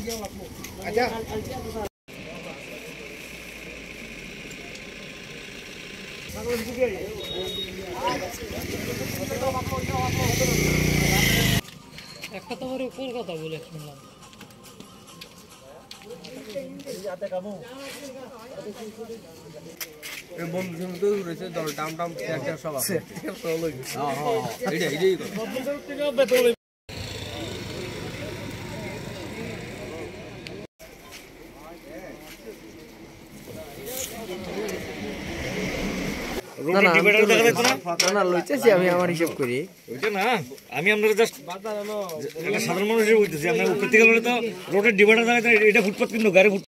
আচ্ছা একটা তোমার উপর কথা বলে শুনলাম বন্ধু তো রয়েছে দাম টাম সব আছে আমি আমার হিসাব করি ওইটা না আমি আপনার জাস্ট সাধারণ মানুষের বলতেছি আপনার উপর থেকে তো রোডের ডিভাইডার এটা ফুটপাথ কিন্তু গাড়ি